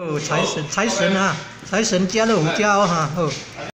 哦，财神啊，财神加了胡椒哈，哦。